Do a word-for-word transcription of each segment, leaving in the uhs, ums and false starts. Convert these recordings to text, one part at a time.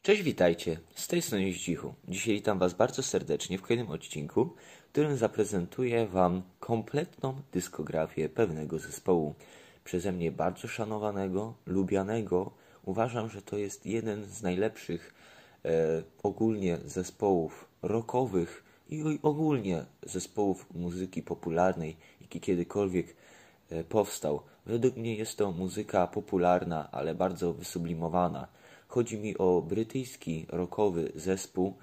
Cześć, witajcie. Z tej strony Zdzichu. Dzisiaj witam Was bardzo serdecznie w kolejnym odcinku, w którym zaprezentuję Wam kompletną dyskografię pewnego zespołu. Przeze mnie bardzo szanowanego, lubianego. Uważam, że to jest jeden z najlepszych e, ogólnie zespołów rockowych i ogólnie zespołów muzyki popularnej, jaki kiedykolwiek e, powstał. Według mnie jest to muzyka popularna, ale bardzo wysublimowana. Chodzi mi o brytyjski rockowy zespół,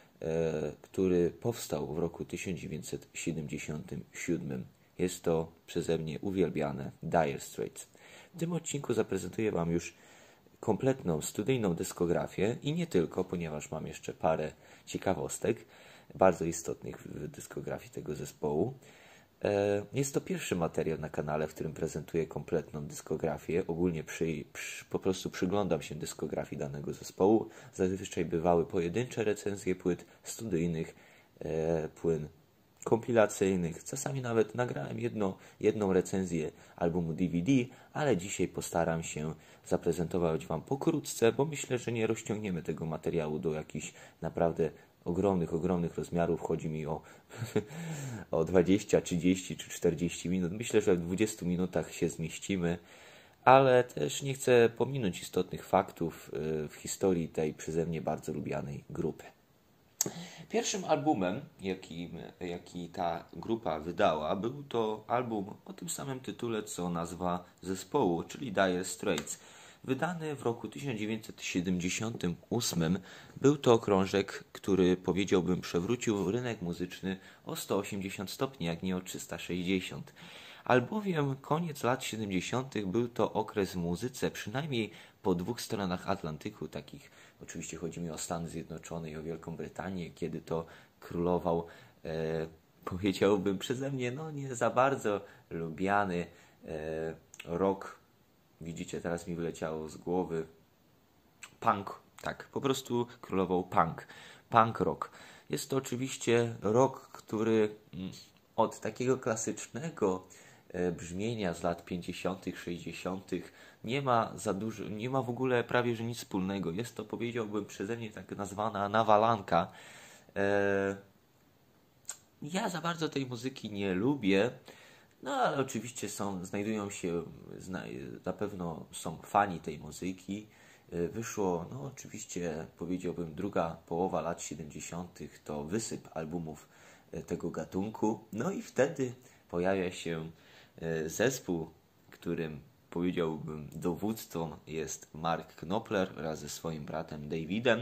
e, który powstał w roku tysiąc dziewięćset siedemdziesiątym siódmym. Jest to przeze mnie uwielbiane Dire Straits. W tym odcinku zaprezentuję Wam już kompletną studyjną dyskografię i nie tylko, ponieważ mam jeszcze parę ciekawostek bardzo istotnych w dyskografii tego zespołu. Jest to pierwszy materiał na kanale, w którym prezentuję kompletną dyskografię. Ogólnie przy, przy, po prostu przyglądam się dyskografii danego zespołu. Zazwyczaj bywały pojedyncze recenzje płyt studyjnych, e, płyn kompilacyjnych. Czasami nawet nagrałem jedno, jedną recenzję albumu D V D, ale dzisiaj postaram się zaprezentować Wam pokrótce, bo myślę, że nie rozciągniemy tego materiału do jakichś naprawdę ogromnych, ogromnych rozmiarów. Chodzi mi o, o dwadzieścia, trzydzieści czy czterdzieści minut. Myślę, że w dwudziestu minutach się zmieścimy, ale też nie chcę pominąć istotnych faktów w historii tej przeze mnie bardzo lubianej grupy. Pierwszym albumem, jaki, jaki ta grupa wydała, był to album o tym samym tytule, co nazwa zespołu, czyli Dire Straits. Wydany w roku tysiąc dziewięćset siedemdziesiątym ósmym, był to krążek, który, powiedziałbym, przewrócił rynek muzyczny o sto osiemdziesiąt stopni, jak nie o trzysta sześćdziesiąt. Albowiem koniec lat siedemdziesiątych był to okres w muzyce, przynajmniej po dwóch stronach Atlantyku, takich, oczywiście chodzi mi o Stany Zjednoczone i o Wielką Brytanię, kiedy to królował, e, powiedziałbym przeze mnie, no nie za bardzo lubiany e, rock. Widzicie, teraz mi wyleciało z głowy punk, tak, po prostu królował punk, punk rock. Jest to oczywiście rock, który od takiego klasycznego brzmienia z lat pięćdziesiątych, sześćdziesiątych nie ma za dużo, nie ma w ogóle prawie że nic wspólnego. Jest to, powiedziałbym, przeze mnie tak nazwana nawalanka. Ja za bardzo tej muzyki nie lubię. No ale oczywiście są, znajdują się, zna, na pewno są fani tej muzyki. Wyszło, no oczywiście powiedziałbym, druga połowa lat siedemdziesiątych to wysyp albumów tego gatunku. No i wtedy pojawia się zespół, którym powiedziałbym dowódcą jest Mark Knopfler wraz ze swoim bratem Davidem.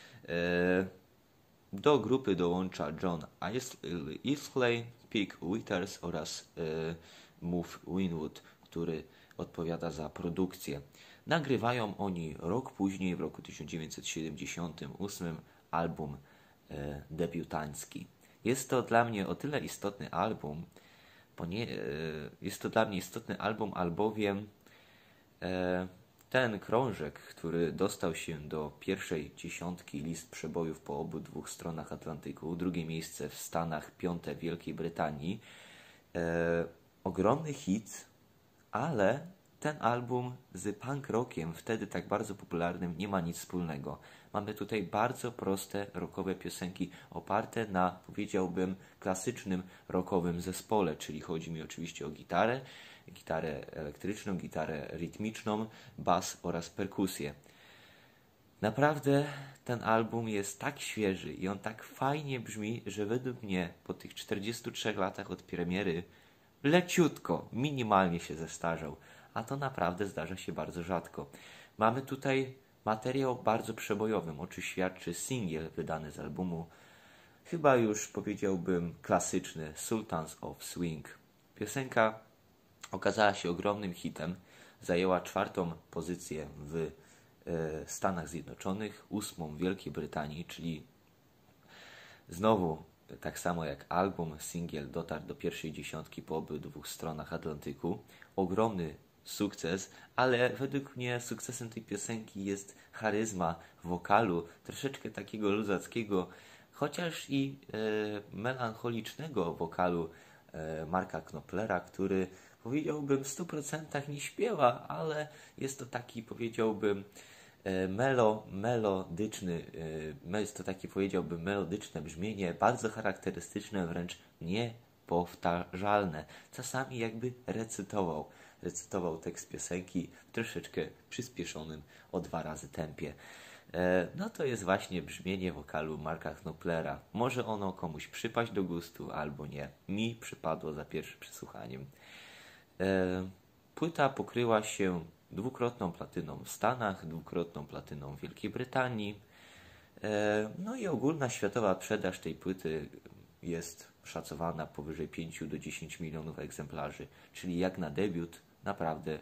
Do grupy dołącza John Isley, Pete Withers oraz e, Move Winwood, który odpowiada za produkcję. Nagrywają oni rok później, w roku tysiąc dziewięćset siedemdziesiątym ósmym, album e, debiutancki. Jest to dla mnie o tyle istotny album, bo nie, e, jest to dla mnie istotny album, albowiem e, ten krążek, który dostał się do pierwszej dziesiątki list przebojów po obu dwóch stronach Atlantyku, drugie miejsce w Stanach, piąte w Wielkiej Brytanii. E, ogromny hit, ale ten album z punk rockiem, wtedy tak bardzo popularnym, nie ma nic wspólnego. Mamy tutaj bardzo proste rockowe piosenki oparte na, powiedziałbym, klasycznym rockowym zespole, czyli chodzi mi oczywiście o gitarę, gitarę elektryczną, gitarę rytmiczną, bas oraz perkusję. Naprawdę ten album jest tak świeży i on tak fajnie brzmi, że według mnie po tych czterdziestu trzech latach od premiery leciutko, minimalnie się zestarzał, a to naprawdę zdarza się bardzo rzadko. Mamy tutaj materiał bardzo przebojowym, o czym świadczy singiel wydany z albumu, chyba już powiedziałbym klasyczny, Sultans of Swing. Piosenka okazała się ogromnym hitem, zajęła czwartą pozycję w e, Stanach Zjednoczonych, ósmą w Wielkiej Brytanii, czyli znowu tak samo jak album, singiel dotarł do pierwszej dziesiątki po obydwu stronach Atlantyku. Ogromny sukces, ale według mnie sukcesem tej piosenki jest charyzma wokalu, troszeczkę takiego luzackiego, chociaż i e, melancholicznego wokalu e, Marka Knopflera, który, powiedziałbym, w stu procentach nie śpiewa, ale jest to taki, powiedziałbym, Melo, melodyczny, jest to takie, powiedziałbym, melodyczne brzmienie, bardzo charakterystyczne, wręcz niepowtarzalne. Czasami jakby recytował, recytował tekst piosenki w troszeczkę przyspieszonym o dwa razy tempie. No to jest właśnie brzmienie wokalu Marka Knopflera. Może ono komuś przypaść do gustu, albo nie. Mi przypadło za pierwszym przesłuchaniem. Płyta pokryła się dwukrotną platyną w Stanach, dwukrotną platyną w Wielkiej Brytanii. No i ogólna światowa sprzedaż tej płyty jest szacowana powyżej pięć do dziesięciu milionów egzemplarzy, czyli jak na debiut naprawdę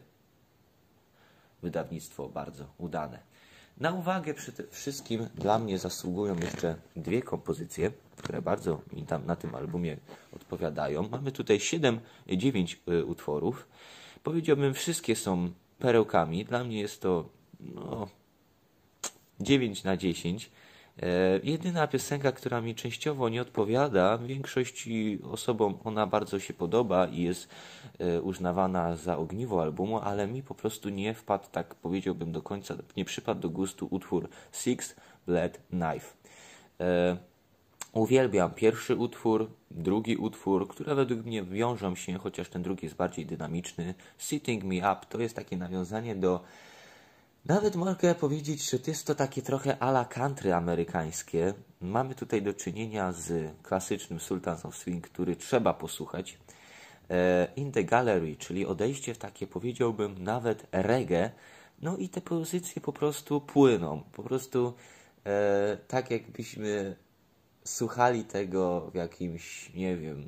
wydawnictwo bardzo udane. Na uwagę przede wszystkim dla mnie zasługują jeszcze dwie kompozycje, które bardzo mi tam na tym albumie odpowiadają. Mamy tutaj siedem, dziewięć utworów. Powiedziałbym, wszystkie są perełkami. Dla mnie jest to no, dziewięć na dziesięć. E, jedyna piosenka, która mi częściowo nie odpowiada, większości osobom ona bardzo się podoba i jest e, uznawana za ogniwo albumu, ale mi po prostu nie wpadł, tak powiedziałbym do końca, nie przypadł do gustu utwór Six Blade Knife. E, uwielbiam pierwszy utwór, drugi utwór, które według mnie wiążą się, chociaż ten drugi jest bardziej dynamiczny. Sitting Me Up to jest takie nawiązanie do... Nawet mogę powiedzieć, że to jest to takie trochę a la country amerykańskie. Mamy tutaj do czynienia z klasycznym Sultans of Swing, który trzeba posłuchać. In the Gallery, czyli odejście w takie, powiedziałbym, nawet reggae. No i te pozycje po prostu płyną. Po prostu e, tak jakbyśmy słuchali tego w jakimś, nie wiem...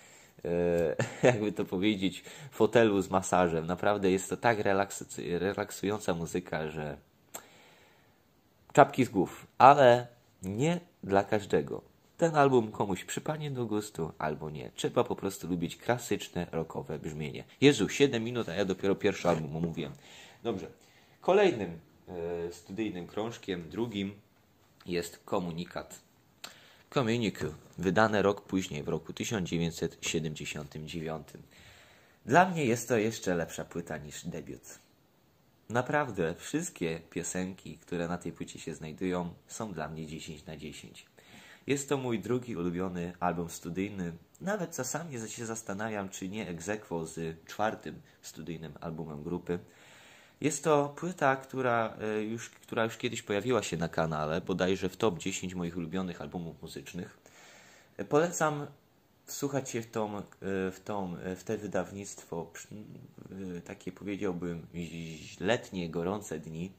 jakby to powiedzieć, fotelu z masażem. Naprawdę jest to tak relaksu- relaksująca muzyka, że czapki z głów, ale nie dla każdego. Ten album komuś przypadnie do gustu, albo nie. Trzeba po prostu lubić klasyczne, rockowe brzmienie. Jezu, siedem minut, a ja dopiero pierwszy album omówiłem. Dobrze. Kolejnym e, studyjnym krążkiem, drugim, jest Komunikat. Communique, wydane rok później, w roku tysiąc dziewięćset siedemdziesiątym dziewiątym. Dla mnie jest to jeszcze lepsza płyta niż debiut. Naprawdę, wszystkie piosenki, które na tej płycie się znajdują, są dla mnie dziesięć na dziesięć. Jest to mój drugi ulubiony album studyjny. Nawet czasami się zastanawiam, czy nie ex aequo z czwartym studyjnym albumem grupy. Jest to płyta, która już, która już kiedyś pojawiła się na kanale, bodajże w top dziesięć moich ulubionych albumów muzycznych. Polecam wsłuchać się w, tą, w, tą, w te wydawnictwo, takie powiedziałbym letnie, gorące dni,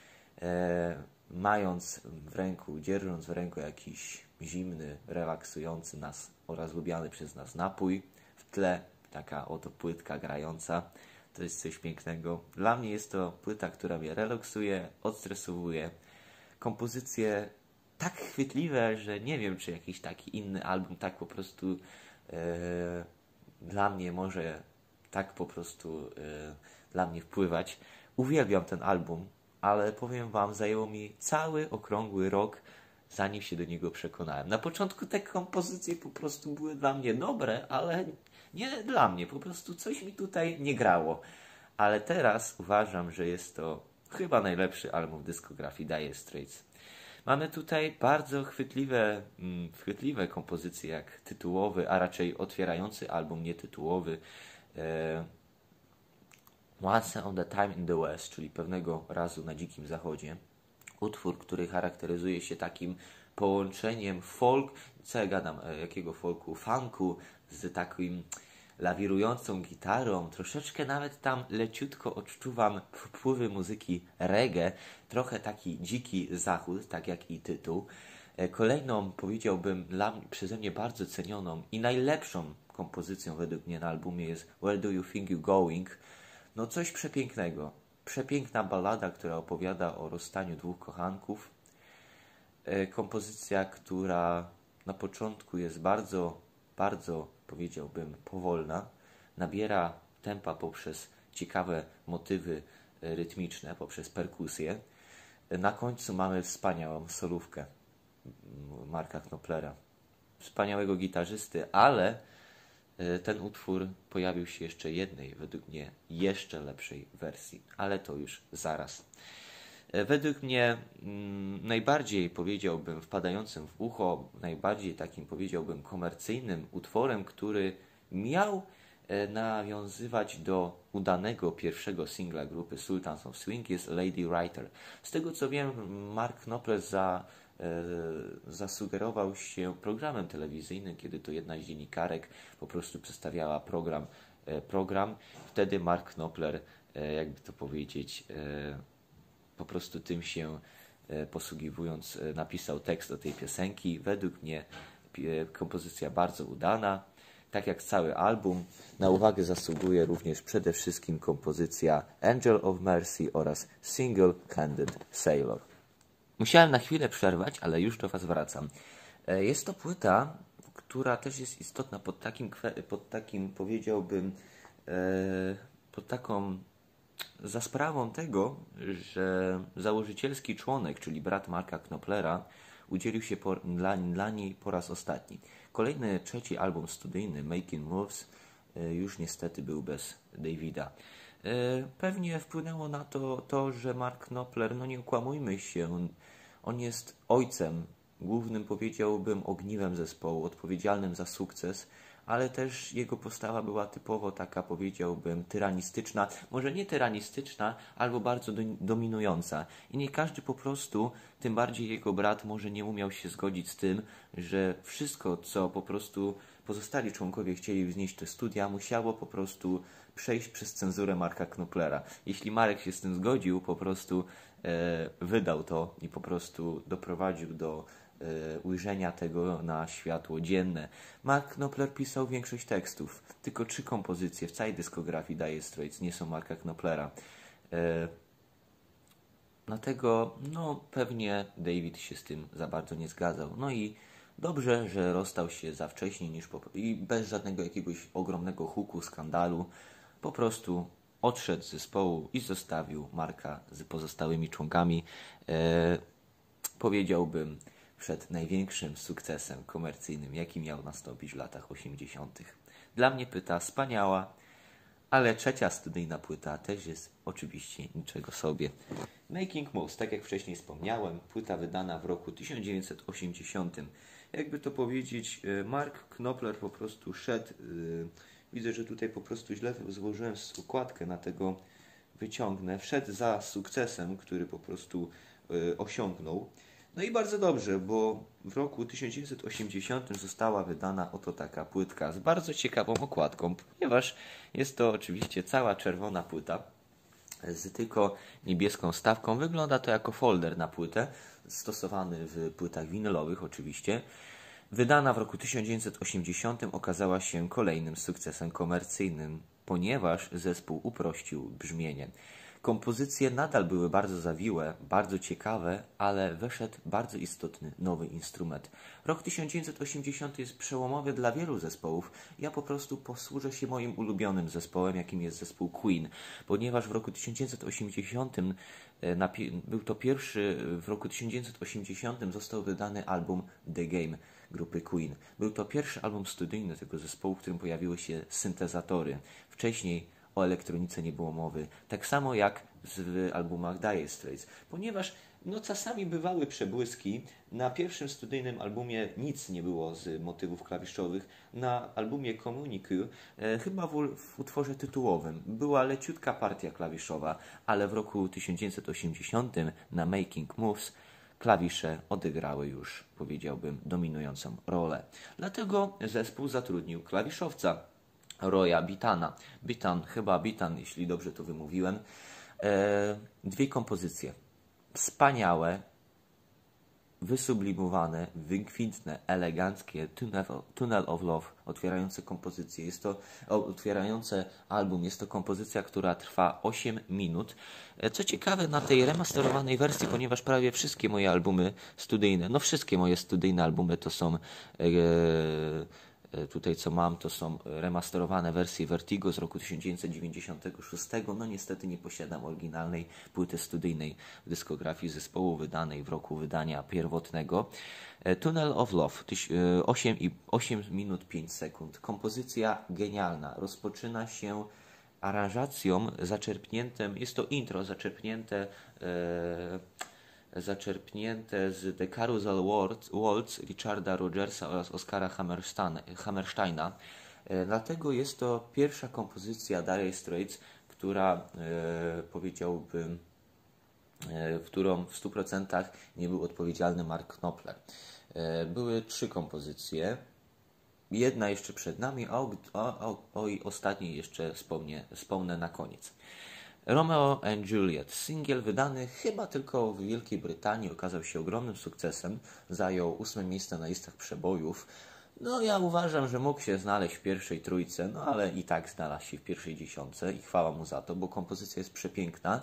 mając w ręku, dzierżąc w ręku jakiś zimny, relaksujący nas oraz lubiany przez nas napój, w tle taka oto płytka grająca. To jest coś pięknego. Dla mnie jest to płyta, która mnie relaksuje, odstresowuje. Kompozycje tak chwytliwe, że nie wiem, czy jakiś taki inny album tak po prostu e, dla mnie może tak po prostu e, dla mnie wpływać. Uwielbiam ten album, ale powiem wam, zajęło mi cały okrągły rok, zanim się do niego przekonałem. Na początku te kompozycje po prostu były dla mnie dobre, ale nie dla mnie, po prostu coś mi tutaj nie grało. Ale teraz uważam, że jest to chyba najlepszy album w dyskografii Dire Straits. Mamy tutaj bardzo chwytliwe, mm, chwytliwe kompozycje, jak tytułowy, a raczej otwierający album, nietytułowy e, Once on a Time in the West, czyli pewnego razu na Dzikim Zachodzie. Utwór, który charakteryzuje się takim połączeniem folk, co ja gadam, jakiego folku, funku, z takim lawirującą gitarą, troszeczkę nawet tam leciutko odczuwam wpływy muzyki reggae, trochę taki dziki zachód, tak jak i tytuł. Kolejną, powiedziałbym, dla mnie, przeze mnie bardzo cenioną i najlepszą kompozycją według mnie na albumie jest Where Do You Think You're Going? No coś przepięknego. Przepiękna ballada, która opowiada o rozstaniu dwóch kochanków. Kompozycja, która na początku jest bardzo, bardzo, powiedziałbym, powolna. Nabiera tempa poprzez ciekawe motywy rytmiczne, poprzez perkusję. Na końcu mamy wspaniałą solówkę Marka Knopflera. Wspaniałego gitarzysty, ale ten utwór pojawił się jeszcze jednej, według mnie, jeszcze lepszej wersji. Ale to już zaraz. Według mnie mm, najbardziej, powiedziałbym, wpadającym w ucho, najbardziej takim, powiedziałbym, komercyjnym utworem, który miał e, nawiązywać do udanego pierwszego singla grupy Sultans of Swing, jest Lady Writer. Z tego co wiem, Mark Knopfler za, e, zasugerował się programem telewizyjnym, kiedy to jedna z dziennikarek po prostu przedstawiała program. E, program. Wtedy Mark Knopfler, e, jakby to powiedzieć, e, po prostu tym się e, posługiwując e, napisał tekst do tej piosenki. Według mnie e, kompozycja bardzo udana. Tak jak cały album, na uwagę zasługuje również przede wszystkim kompozycja Angel of Mercy oraz Single Handed Sailor. Musiałem na chwilę przerwać, ale już do Was wracam. E, Jest to płyta, która też jest istotna pod takim, kwe- pod takim powiedziałbym, e, pod taką za sprawą tego, że założycielski członek, czyli brat Marka Knopflera, udzielił się po, dla, dla niej po raz ostatni. Kolejny, trzeci album studyjny, Making Moves, e, już niestety był bez Davida. E, Pewnie wpłynęło na to to, że Mark Knopfler, no nie okłamujmy się, on jest ojcem, głównym, powiedziałbym, ogniwem zespołu, odpowiedzialnym za sukces, ale też jego postawa była typowo taka, powiedziałbym, tyranistyczna, może nie tyranistyczna, albo bardzo do, dominująca. I nie każdy po prostu, tym bardziej jego brat, może nie umiał się zgodzić z tym, że wszystko, co po prostu pozostali członkowie chcieli wznieść te studia, musiało po prostu przejść przez cenzurę Marka Knopflera. Jeśli Marek się z tym zgodził, po prostu e, wydał to i po prostu doprowadził do ujrzenia tego na światło dzienne. Mark Knopfler pisał większość tekstów. Tylko trzy kompozycje w całej dyskografii Dire Straits nie są Marka Knopflera. E, dlatego no pewnie David się z tym za bardzo nie zgadzał. No i dobrze, że rozstał się za wcześnie niż po, i bez żadnego jakiegoś ogromnego huku, skandalu. Po prostu odszedł z zespołu i zostawił Marka z pozostałymi członkami. E, powiedziałbym, przed największym sukcesem komercyjnym, jaki miał nastąpić w latach osiemdziesiątych. Dla mnie płyta wspaniała, ale trzecia studyjna płyta też jest oczywiście niczego sobie. Making Moves, tak jak wcześniej wspomniałem, płyta wydana w roku tysiąc dziewięćset osiemdziesiątym. Jakby to powiedzieć, Mark Knopfler po prostu szedł, widzę, że tutaj po prostu źle złożyłem okładkę, na tego wyciągnę, wszedł za sukcesem, który po prostu osiągnął. No i bardzo dobrze, bo w roku tysiąc dziewięćset osiemdziesiątym została wydana oto taka płytka z bardzo ciekawą okładką, ponieważ jest to oczywiście cała czerwona płyta z tylko niebieską stawką. Wygląda to jako folder na płytę, stosowany w płytach winylowych oczywiście. Wydana w roku tysiąc dziewięćset osiemdziesiątym okazała się kolejnym sukcesem komercyjnym, ponieważ zespół uprościł brzmienie. Kompozycje nadal były bardzo zawiłe, bardzo ciekawe, ale weszedł bardzo istotny nowy instrument. Rok tysiąc dziewięćset osiemdziesiąty jest przełomowy dla wielu zespołów. Ja po prostu posłużę się moim ulubionym zespołem, jakim jest zespół Queen, ponieważ w roku tysiąc dziewięćset osiemdziesiątym na, był to pierwszy, w roku tysiąc dziewięćset osiemdziesiątym został wydany album The Game grupy Queen. Był to pierwszy album studyjny tego zespołu, w którym pojawiły się syntezatory. Wcześniej o elektronice nie było mowy. Tak samo jak w albumach Dire Straits. Ponieważ no, czasami bywały przebłyski. Na pierwszym studyjnym albumie nic nie było z motywów klawiszowych. Na albumie Communique, e, chyba w, w utworze tytułowym, była leciutka partia klawiszowa, ale w roku tysiąc dziewięćset osiemdziesiątym na Making Moves klawisze odegrały już, powiedziałbym, dominującą rolę. Dlatego zespół zatrudnił klawiszowca Roya Bitana. Bitan, chyba Bitan, jeśli dobrze to wymówiłem. E, dwie kompozycje. Wspaniałe, wysublimowane, wykwintne, eleganckie Tunnel, Tunnel of Love, otwierające kompozycje. Jest to o, otwierające album. Jest to kompozycja, która trwa osiem minut. E, co ciekawe, na tej remasterowanej wersji, ponieważ prawie wszystkie moje albumy studyjne, no wszystkie moje studyjne albumy to są e, tutaj co mam, to są remasterowane wersje Vertigo z roku tysiąc dziewięćset dziewięćdziesiątego szóstego. No niestety nie posiadam oryginalnej płyty studyjnej w dyskografii zespołu wydanej w roku wydania pierwotnego. Tunnel of Love, osiem minut pięć sekund. Kompozycja genialna. Rozpoczyna się aranżacją zaczerpniętym, jest to intro zaczerpnięte e, zaczerpnięte z The Carousel Waltz, Waltz Richarda Rogersa oraz Oskara Hammersteina. E, dlatego jest to pierwsza kompozycja Dire Straits, która e, powiedziałbym, e, w którą w stu procentach nie był odpowiedzialny Mark Knopfler. E, były trzy kompozycje. Jedna jeszcze przed nami, a o, o, o i ostatniej jeszcze wspomnę, wspomnę na koniec. Romeo and Juliet, singiel wydany chyba tylko w Wielkiej Brytanii, okazał się ogromnym sukcesem, zajął ósme miejsce na listach przebojów. No ja uważam, że mógł się znaleźć w pierwszej trójce, no ale i tak znalazł się w pierwszej dziesiątce i chwała mu za to, bo kompozycja jest przepiękna.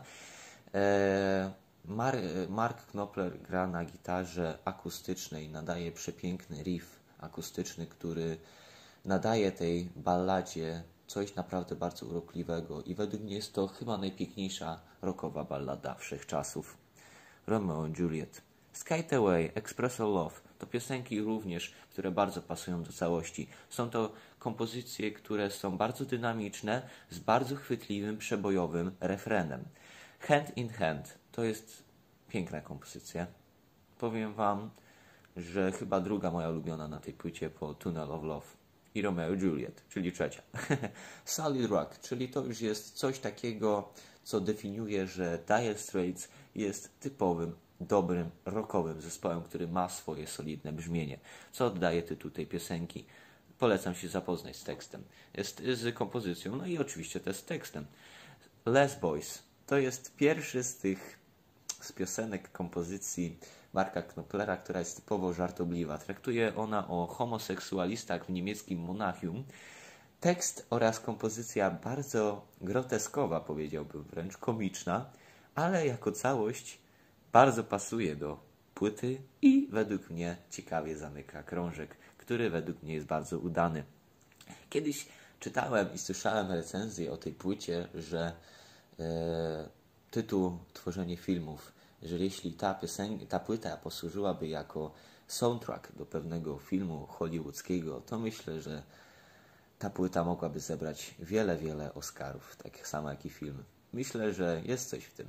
Eee, Mar Mark Knopfler gra na gitarze akustycznej, nadaje przepiękny riff akustyczny, który nadaje tej balladzie coś naprawdę bardzo urokliwego i według mnie jest to chyba najpiękniejsza rockowa ballada wszechczasów. Romeo and Juliet. Skate Away, Espresso Love to piosenki również, które bardzo pasują do całości. Są to kompozycje, które są bardzo dynamiczne, z bardzo chwytliwym, przebojowym refrenem. Hand in Hand to jest piękna kompozycja. Powiem Wam, że chyba druga moja ulubiona na tej płycie po Tunnel of Love i Romeo and Juliet, czyli trzecia. Solid Rock, czyli to już jest coś takiego, co definiuje, że Dire Straits jest typowym, dobrym, rockowym zespołem, który ma swoje solidne brzmienie, co oddaje tytuł tej piosenki. Polecam się zapoznać z tekstem, jest z kompozycją, no i oczywiście też z tekstem. Les Boys to jest pierwszy z tych z piosenek kompozycji Marka Knopflera, która jest typowo żartobliwa. Traktuje ona o homoseksualistach w niemieckim Monachium. Tekst oraz kompozycja bardzo groteskowa, powiedziałbym wręcz komiczna, ale jako całość bardzo pasuje do płyty i według mnie ciekawie zamyka krążek, który według mnie jest bardzo udany. Kiedyś czytałem i słyszałem recenzję o tej płycie, że e, tytuł Tworzenie filmów, że jeśli ta, piosen- ta płyta posłużyłaby jako soundtrack do pewnego filmu hollywoodzkiego, to myślę, że ta płyta mogłaby zebrać wiele, wiele Oscarów, tak samo jak i film. Myślę, że jest coś w tym.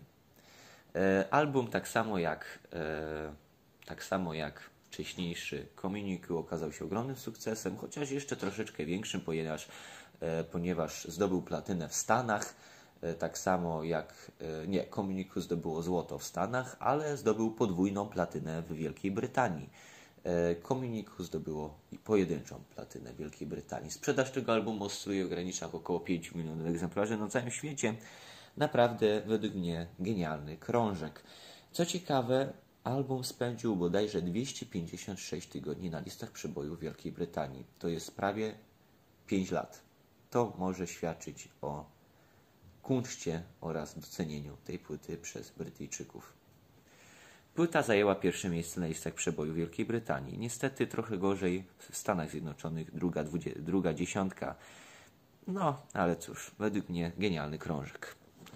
E, album tak samo jak e, tak samo jak wcześniejszy Communique okazał się ogromnym sukcesem, chociaż jeszcze troszeczkę większym, ponieważ, e, ponieważ zdobył platynę w Stanach, e, tak samo jak, e, nie, Communique zdobyło złoto w Stanach, ale zdobył podwójną platynę w Wielkiej Brytanii. E, Communique zdobyło pojedynczą platynę w Wielkiej Brytanii. Sprzedaż tego albumu oscyluje w granicach około pięciu milionów egzemplarzy na całym świecie. Naprawdę, według mnie, genialny krążek. Co ciekawe, album spędził bodajże dwieście pięćdziesiąt sześć tygodni na listach przebojów w Wielkiej Brytanii. To jest prawie pięć lat. To może świadczyć o kunszcie oraz docenieniu tej płyty przez Brytyjczyków. Płyta zajęła pierwsze miejsce na listach przebojów Wielkiej Brytanii. Niestety trochę gorzej w Stanach Zjednoczonych, druga, dwudzie, druga dziesiątka. No, ale cóż, według mnie genialny krążek.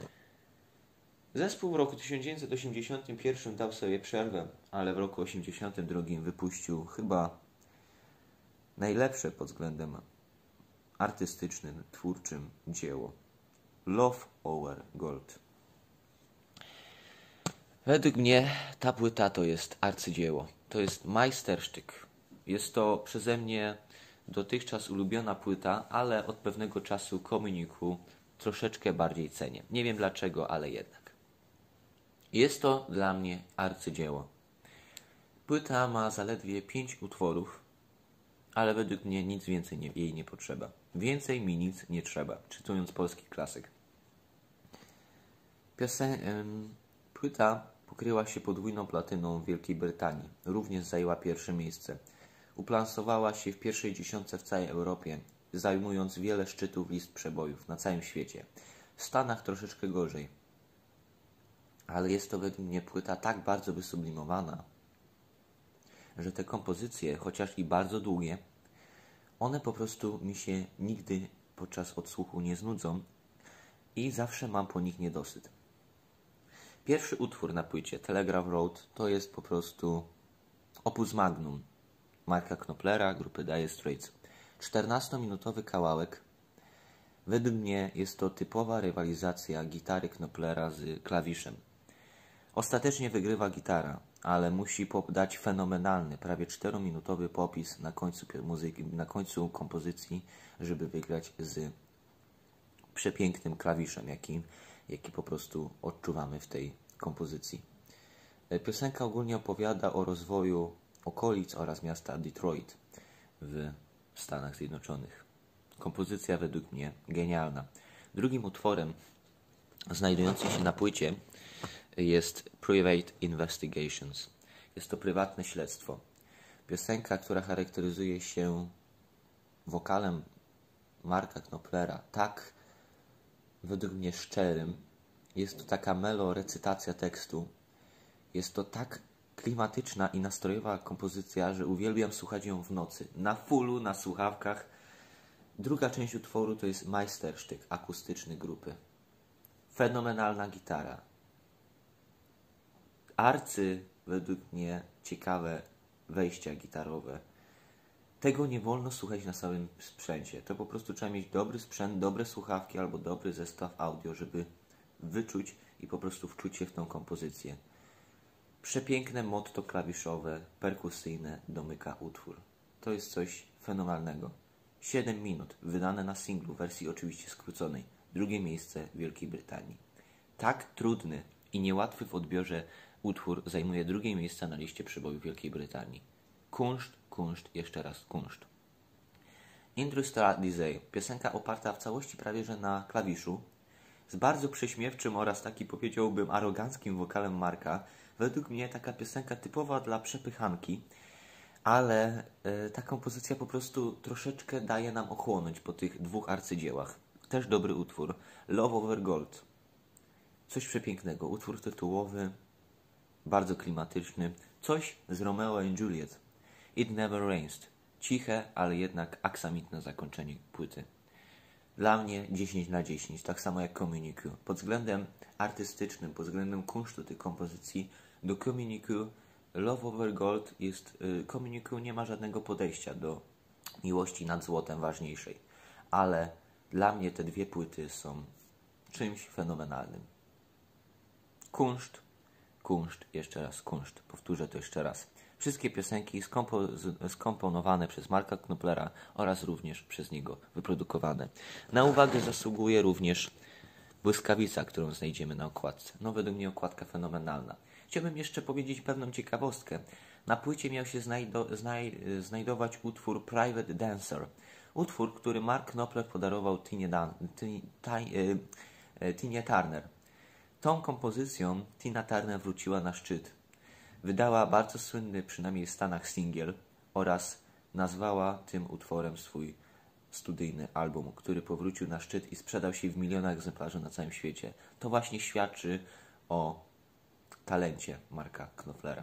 Zespół w roku tysiąc dziewięćset osiemdziesiątym pierwszym dał sobie przerwę, ale w roku osiemdziesiątym drugim wypuścił chyba najlepsze pod względem artystycznym, twórczym dzieło. Love Over Gold. Według mnie ta płyta to jest arcydzieło. To jest majstersztyk. Jest to przeze mnie dotychczas ulubiona płyta, ale od pewnego czasu Communique troszeczkę bardziej cenię. Nie wiem dlaczego, ale jednak. Jest to dla mnie arcydzieło. Płyta ma zaledwie pięć utworów, ale według mnie nic więcej nie, jej nie potrzeba. Więcej mi nic nie trzeba, cytując polski klasyk. Piosen... Płyta pokryła się podwójną platyną w Wielkiej Brytanii. Również zajęła pierwsze miejsce. Uplasowała się w pierwszej dziesiątce w całej Europie, zajmując wiele szczytów list przebojów na całym świecie. W Stanach troszeczkę gorzej. Ale jest to według mnie płyta tak bardzo wysublimowana, że te kompozycje, chociaż i bardzo długie, one po prostu mi się nigdy podczas odsłuchu nie znudzą i zawsze mam po nich niedosyt. Pierwszy utwór na płycie, Telegraph Road, to jest po prostu opus magnum Marka Knopflera, grupy Dire Straits. czternastominutowy kawałek, Według mnie jest to typowa rywalizacja gitary Knopplera z klawiszem. Ostatecznie wygrywa gitara, ale musi dać fenomenalny, prawie czterominutowy popis na końcu muzyki, na końcu kompozycji, żeby wygrać z przepięknym klawiszem, jaki, jaki po prostu odczuwamy w tej kompozycji. Piosenka ogólnie opowiada o rozwoju okolic oraz miasta Detroit w Stanach Zjednoczonych. Kompozycja według mnie genialna. Drugim utworem znajdującym się na płycie jest Private Investigations. Jest to prywatne śledztwo. Piosenka, która charakteryzuje się wokalem Marka Knopplera, tak według mnie szczerym. Jest to taka melo-recytacja tekstu. Jest to tak klimatyczna i nastrojowa kompozycja, że uwielbiam słuchać ją w nocy. Na fullu, na słuchawkach. Druga część utworu to jest Meisterstück akustyczny grupy. Fenomenalna gitara. Arcy, według mnie, ciekawe wejścia gitarowe. Tego nie wolno słuchać na samym sprzęcie. To po prostu trzeba mieć dobry sprzęt, dobre słuchawki albo dobry zestaw audio, żeby wyczuć i po prostu wczuć się w tą kompozycję. Przepiękne motto klawiszowe, perkusyjne domyka utwór. To jest coś fenomenalnego. siedem minut, wydane na singlu, w wersji oczywiście skróconej. Drugie miejsce w Wielkiej Brytanii. Tak trudny i niełatwy w odbiorze utwór zajmuje drugie miejsce na liście przebojów Wielkiej Brytanii. Kunszt, kunszt, jeszcze raz kunszt. Industrial Design, piosenka oparta w całości prawie że na klawiszu, z bardzo prześmiewczym oraz taki powiedziałbym aroganckim wokalem Marka. Według mnie taka piosenka typowa dla przepychanki, ale y, ta kompozycja po prostu troszeczkę daje nam ochłonąć po tych dwóch arcydziełach. Też dobry utwór. Love Over Gold. Coś przepięknego. Utwór tytułowy, bardzo klimatyczny. Coś z Romeo and Juliet. It Never Rained. Ciche, ale jednak aksamitne zakończenie płyty. Dla mnie dziesięć na dziesięć, tak samo jak Communique. Pod względem artystycznym, pod względem kunsztu tej kompozycji, do Communique Love Over Gold jest... Y, Communique nie ma żadnego podejścia do miłości nad złotem ważniejszej. Ale dla mnie te dwie płyty są czymś fenomenalnym. Kunszt, kunszt, jeszcze raz kunszt. Powtórzę to jeszcze raz. Wszystkie piosenki skompo skomponowane przez Marka Knopplera oraz również przez niego wyprodukowane. Na uwagę zasługuje również Błyskawica, którą znajdziemy na okładce. No według mnie okładka fenomenalna. Chciałbym jeszcze powiedzieć pewną ciekawostkę. Na płycie miał się znajdo znaj znajdować utwór Private Dancer. Utwór, który Mark Knopfler podarował Tinie, Dan Tinie Turner. Tą kompozycją Tina Turner wróciła na szczyt. Wydała bardzo słynny, przynajmniej w Stanach, singiel oraz nazwała tym utworem swój studyjny album, który powrócił na szczyt i sprzedał się w milionach egzemplarzy na całym świecie. To właśnie świadczy o talencie Marka Knopflera.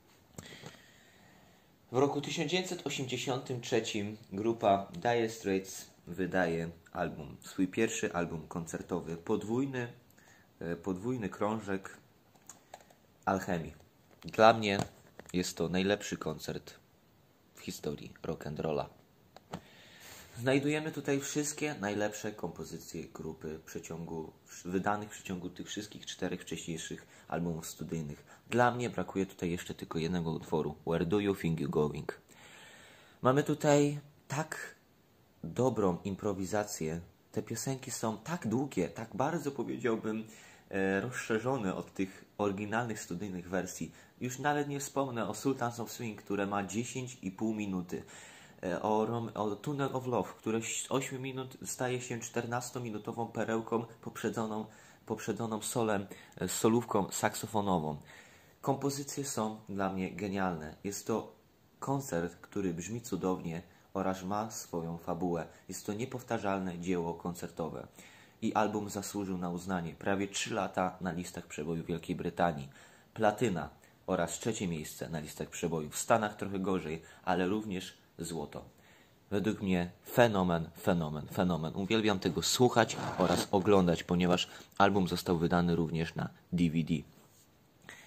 W roku tysiąc dziewięćset osiemdziesiątym trzecim grupa Dire Straits wydaje album, swój pierwszy album koncertowy, podwójny, podwójny krążek Alchemii. Dla mnie jest to najlepszy koncert w historii rock'n'rolla. Znajdujemy tutaj wszystkie najlepsze kompozycje grupy w przeciągu, wydanych w przeciągu tych wszystkich czterech wcześniejszych albumów studyjnych. Dla mnie brakuje tutaj jeszcze tylko jednego utworu. Where do you think you're going? Mamy tutaj tak dobrą improwizację. Te piosenki są tak długie, tak bardzo powiedziałbym e, rozszerzone od tych oryginalnych studyjnych wersji. Już nawet nie wspomnę o Sultans of Swing, które ma dziesięć i pół minuty. O, o Tunnel of Love, które z ośmiu minut staje się czternastominutową perełką poprzedzoną, poprzedzoną solem, solówką saksofonową. Kompozycje są dla mnie genialne. Jest to koncert, który brzmi cudownie oraz ma swoją fabułę. Jest to niepowtarzalne dzieło koncertowe. I album zasłużył na uznanie. Prawie trzy lata na listach przebojów Wielkiej Brytanii. Platyna oraz trzecie miejsce na listach przebojów. W Stanach trochę gorzej, ale również złoto. Według mnie fenomen, fenomen, fenomen. Uwielbiam tego słuchać oraz oglądać, ponieważ album został wydany również na D V D.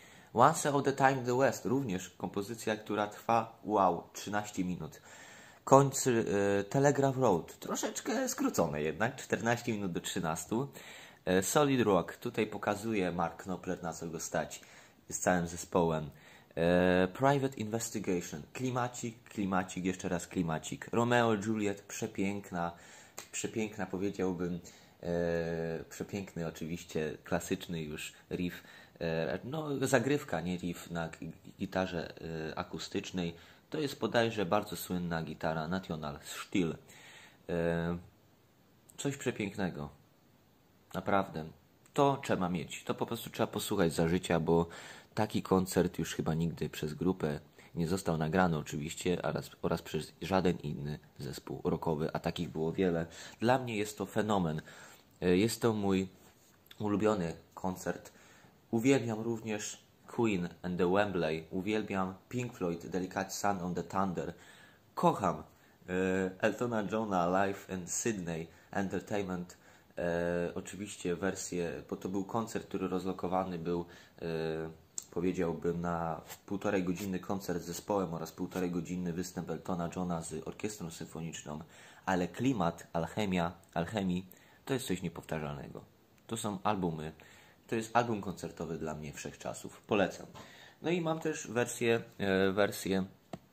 Once All The Time in the West, również kompozycja, która trwa, wow, trzynaście minut. kończy e, Telegraph Road, troszeczkę skrócone jednak, czternaście minut do trzynastu. E, Solid Rock, tutaj pokazuje Mark Knopfler, na co go stać z całym zespołem. E, Private Investigation, klimacik, klimacik, jeszcze raz klimacik. Romeo Juliet, przepiękna, przepiękna powiedziałbym, e, przepiękny oczywiście, klasyczny już riff, e, no zagrywka, nie riff na gitarze e, akustycznej. To jest bodajże bardzo słynna gitara National Steel. E, coś przepięknego. Naprawdę. To trzeba mieć. To po prostu trzeba posłuchać za życia, bo taki koncert już chyba nigdy przez grupę nie został nagrany oczywiście oraz, oraz przez żaden inny zespół rockowy, a takich było wiele. Dla mnie jest to fenomen. Jest to mój ulubiony koncert. Uwielbiam również Queen and the Wembley. Uwielbiam Pink Floyd, Delicate Sun on the Thunder. Kocham e, Eltona Johna Live and Sydney Entertainment. E, oczywiście wersję, bo to był koncert, który rozlokowany był, e, powiedziałbym, na półtorej godziny koncert z zespołem oraz półtorej godziny występ Eltona Johna z orkiestrą symfoniczną, ale klimat, alchemia, alchemii to jest coś niepowtarzalnego. To są albumy, to jest album koncertowy dla mnie wszechczasów. Polecam. No i mam też wersję, e, wersję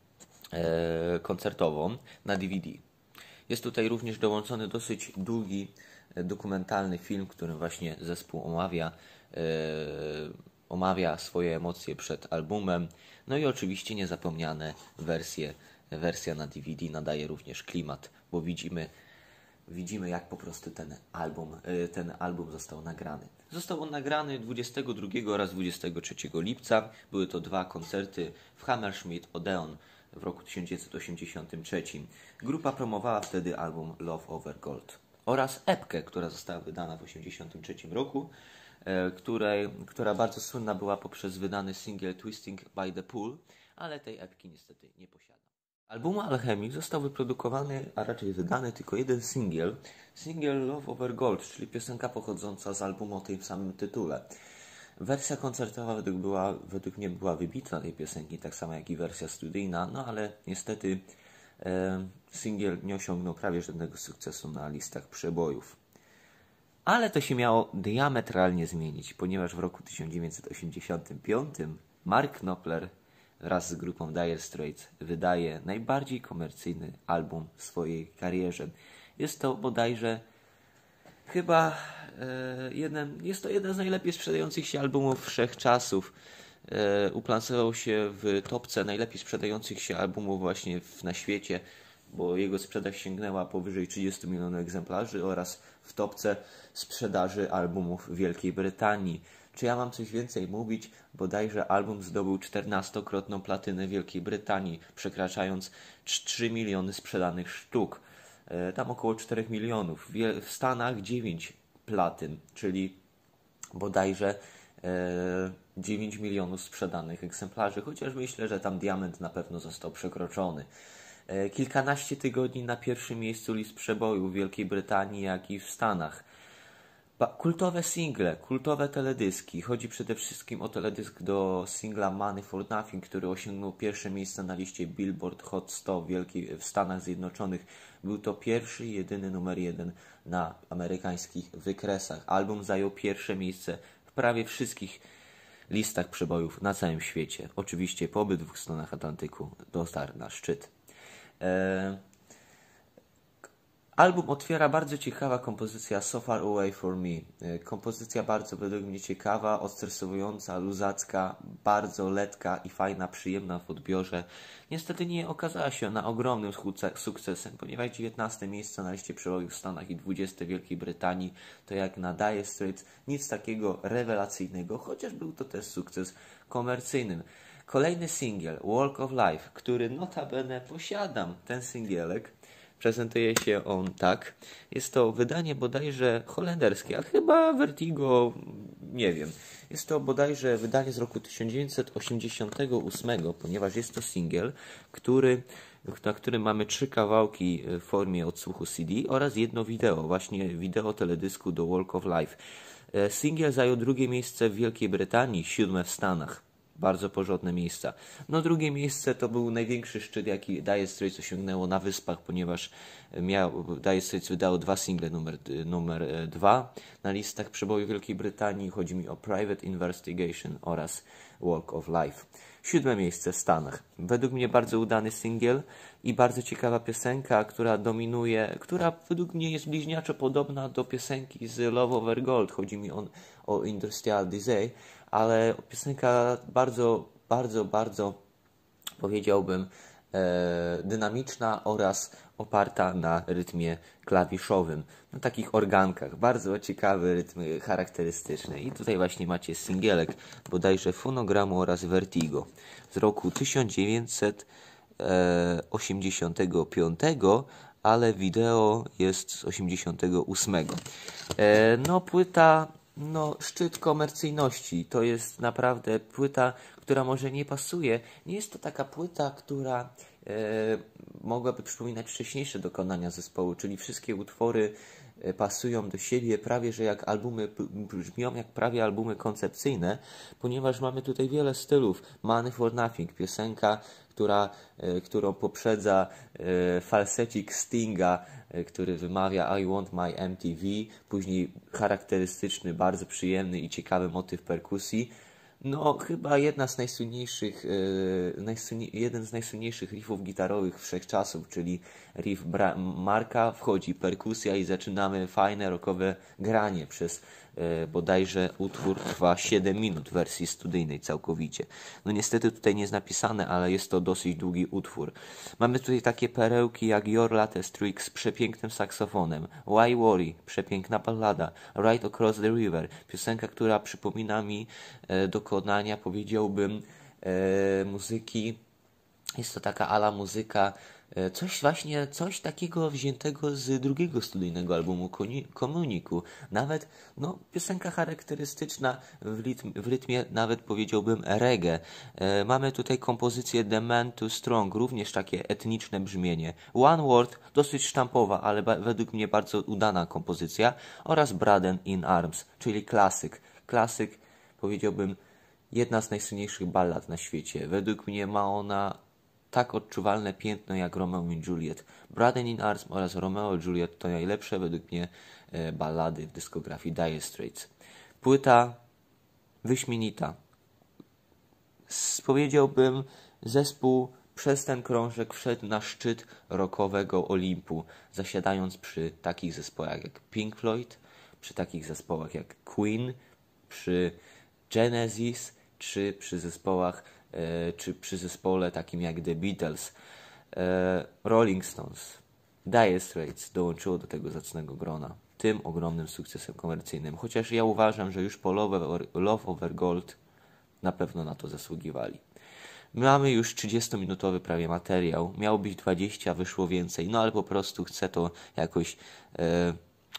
e, koncertową na D V D. Jest tutaj również dołączony dosyć długi dokumentalny film, w którym właśnie zespół omawia, e, omawia swoje emocje przed albumem. No i oczywiście niezapomniane wersje, wersja na D V D nadaje również klimat, bo widzimy, widzimy jak po prostu ten album, e, ten album został nagrany. Został on nagrany dwudziestego drugiego oraz dwudziestego trzeciego lipca. Były to dwa koncerty w Hammersmith Odeon w roku tysiąc dziewięćset osiemdziesiątym trzecim. Grupa promowała wtedy album Love Over Gold oraz epkę, która została wydana w osiemdziesiątym trzecim roku, e, której, która bardzo słynna była poprzez wydany singiel Twisting by the Pool, ale tej epki niestety nie posiadam. Albumu Alchemii został wyprodukowany, a raczej wydany tylko jeden singiel, singiel Love Over Gold, czyli piosenka pochodząca z albumu o tym samym tytule. Wersja koncertowa według, była, według mnie była wybitna tej piosenki, tak samo jak i wersja studyjna, no ale niestety e, singiel nie osiągnął prawie żadnego sukcesu na listach przebojów. Ale to się miało diametralnie zmienić, ponieważ w roku tysiąc dziewięćset osiemdziesiątym piątym Mark Knopfler wraz z grupą Dire Straits wydaje najbardziej komercyjny album w swojej karierze. Jest to bodajże chyba e, jeden, jest to jeden z najlepiej sprzedających się albumów wszechczasów. E, uplasował się w topce najlepiej sprzedających się albumów właśnie w, na świecie, bo jego sprzedaż sięgnęła powyżej trzydziestu milionów egzemplarzy oraz w topce sprzedaży albumów w Wielkiej Brytanii. Czy ja mam coś więcej mówić? Bodajże album zdobył czternastokrotną platynę w Wielkiej Brytanii, przekraczając trzy miliony sprzedanych sztuk. E, tam około czterech milionów. W, w Stanach dziewięć platyn, czyli bodajże e, dziewięć milionów sprzedanych egzemplarzy, chociaż myślę, że tam diament na pewno został przekroczony. E, kilkanaście tygodni na pierwszym miejscu list przebojów w Wielkiej Brytanii, jak i w Stanach. Kultowe single, kultowe teledyski. Chodzi przede wszystkim o teledysk do singla Money for Nothing, który osiągnął pierwsze miejsce na liście Billboard Hot sto w, Wielkiej, w Stanach Zjednoczonych. Był to pierwszy i jedyny numer jeden na amerykańskich wykresach. Album zajął pierwsze miejsce w prawie wszystkich listach przebojów na całym świecie. Oczywiście po obydwu stronach Atlantyku dotarł na szczyt. Eee... Album otwiera bardzo ciekawa kompozycja So Far Away From Me. Kompozycja bardzo według mnie ciekawa, odstresowująca, luzacka, bardzo lekka i fajna, przyjemna w odbiorze. Niestety nie okazała się ona ogromnym sukcesem, ponieważ dziewiętnaste miejsce na liście przebojów w Stanach i dwudzieste w Wielkiej Brytanii to jak na Dire Straits nic takiego rewelacyjnego, chociaż był to też sukces komercyjny. Kolejny singiel, Walk of Life, który notabene posiadam, ten singielek. Prezentuje się on tak. Jest to wydanie bodajże holenderskie, ale chyba Vertigo, nie wiem. Jest to bodajże wydanie z roku tysiąc dziewięćset osiemdziesiątego ósmego, ponieważ jest to singiel, który, na którym mamy trzy kawałki w formie odsłuchu C D oraz jedno wideo, właśnie wideo teledysku do Walk of Life. Singiel zajął drugie miejsce w Wielkiej Brytanii, siódme w Stanach. bardzo porządne miejsca. No drugie miejsce to był największy szczyt, jaki Dire Straits osiągnęło na Wyspach, ponieważ miał, Dire Straits wydało dwa single numer, numer dwa na listach przeboju Wielkiej Brytanii. Chodzi mi o Private Investigation oraz Walk of Life. Siódme miejsce w Stanach. Według mnie bardzo udany singiel i bardzo ciekawa piosenka, która dominuje, która według mnie jest bliźniaczo podobna do piosenki z Love Over Gold. Chodzi mi o, o Industrial Design, ale piosenka bardzo, bardzo, bardzo powiedziałbym e, dynamiczna oraz oparta na rytmie klawiszowym, na takich organkach. Bardzo ciekawy rytm charakterystyczny. I tutaj właśnie macie singielek bodajże Fonogramu oraz Vertigo z roku tysiąc dziewięćset osiemdziesiątego piątego, ale wideo jest z osiemdziesiątego ósmego. E, no płyta, no szczyt komercyjności. To jest naprawdę płyta, która może nie pasuje. Nie jest to taka płyta, która e, mogłaby przypominać wcześniejsze dokonania zespołu, czyli wszystkie utwory e, pasują do siebie prawie, że jak albumy, brzmią jak prawie albumy koncepcyjne, ponieważ mamy tutaj wiele stylów. Money for Nothing, piosenka, która, e, którą poprzedza e, falsecik Stinga, e, który wymawia I want my M T V, później charakterystyczny, bardzo przyjemny i ciekawy motyw perkusji. No, chyba jedna z najsłynniejszych, e, najsłynnie, jeden z najsłynniejszych riffów gitarowych wszechczasów, czyli riff Bra Marka, wchodzi perkusja i zaczynamy fajne rockowe granie przez e, bodajże utwór trwa siedem minut w wersji studyjnej całkowicie. No niestety tutaj nie jest napisane, ale jest to dosyć długi utwór. Mamy tutaj takie perełki jak Your Latest Trick z przepięknym saksofonem, Why Worry, przepiękna ballada, Right Across the River, piosenka, która przypomina mi e, dokonania, powiedziałbym, e, muzyki. Jest to taka ala muzyka, coś właśnie, coś takiego wziętego z drugiego studyjnego albumu Komuniku. Nawet, no, piosenka charakterystyczna w, rytm, w rytmie, nawet powiedziałbym, reggae. E, mamy tutaj kompozycję The Man Too Strong, również takie etniczne brzmienie. One Word, dosyć sztampowa, ale według mnie bardzo udana kompozycja. Oraz Braden in Arms, czyli klasyk. Klasyk, powiedziałbym, jedna z najsłynniejszych ballad na świecie. Według mnie ma ona tak odczuwalne piętno jak Romeo i Juliet. Braden in Arms oraz Romeo i Juliet to najlepsze według mnie e, ballady w dyskografii Dire Straits. Płyta wyśmienita. S powiedziałbym, zespół przez ten krążek wszedł na szczyt rockowego Olimpu, zasiadając przy takich zespołach jak Pink Floyd, przy takich zespołach jak Queen, przy Genesis, czy przy zespołach E, czy przy zespole takim jak The Beatles, e, Rolling Stones, Dire Straits dołączyło do tego zacnego grona tym ogromnym sukcesem komercyjnym. Chociaż ja uważam, że już po Love Over, Love Over Gold na pewno na to zasługiwali. Mamy już trzydziestominutowy prawie materiał, miało być dwadzieścia, wyszło więcej, no ale po prostu chcę to jakoś e,